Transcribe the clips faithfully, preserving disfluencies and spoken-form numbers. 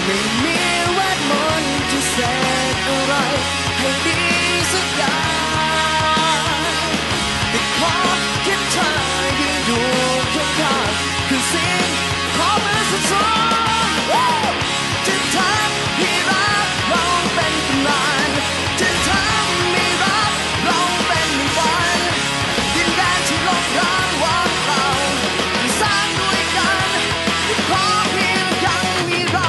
ไม่มีเวทมนต์จะเสกอะไรให้ดีสักอย่างแต่ขอแค่เธอยืนอยู่ข้างๆคือสิ่งขอมือสุดๆจะทำให้รักเราเป็นตำนานจะทำให้รักเราเป็นในฝันดินแดนที่โลกร้างว่างเปล่าสร้างด้วยกันแต่ขอเพียงยังมีเรา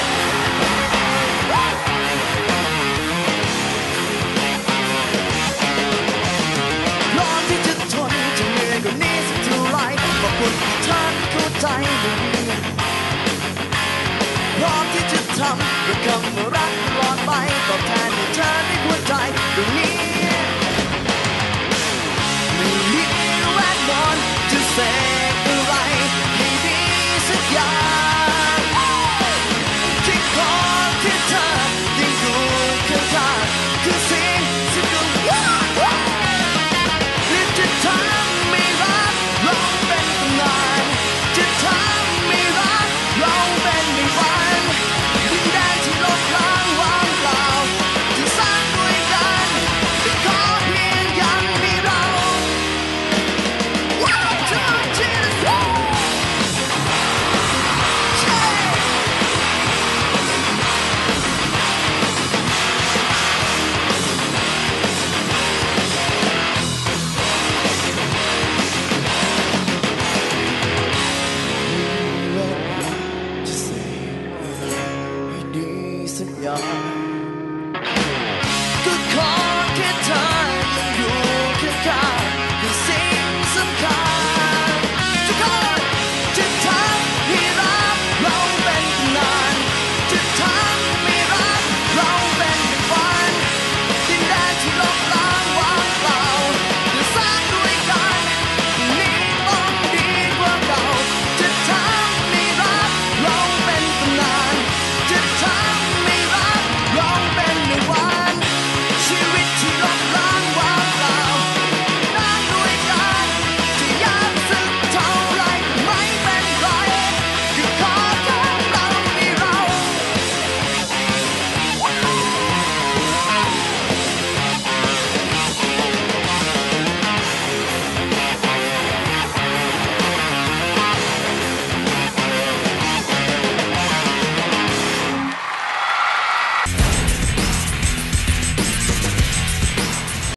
พร้อมที่จะทนจะเหนื่อยกว่านี้สักเท่าไรขอบคุณที่เธอเข้าใจพร้อมที่จะทำด้วยคำว่ารักตลอดไปตอบแทนให้เธอด้วยหัวใจตรงนี้ไม่มีแวดมนต์จะเสกอะไรให้ดีสักอย่างที่ขอที่เธอยังอยู่ข้างๆคือสิ่งที่ดูที่จะทำให้รักเราเป็นตำนานจะทำให้รักเราเป็นในฝันดินแดนที่โลกร้างว่างเปล่าที่สร้างด้วยกันแต่ขอเพียงยังมีเรา One, two, three, four จะเสกอะไรให้ดีสักอย่าง